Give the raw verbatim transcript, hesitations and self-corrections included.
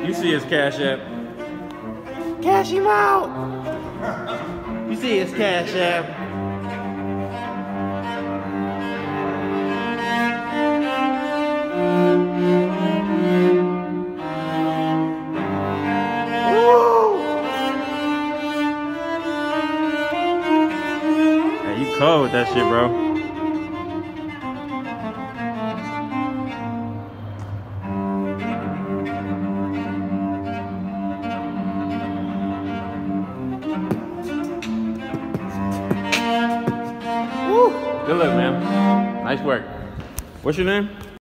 You see his Cash App. Cash him out. You see his Cash App. Woo! Hey, you cold with that shit, bro. Good look, man. Nice work. What's your name?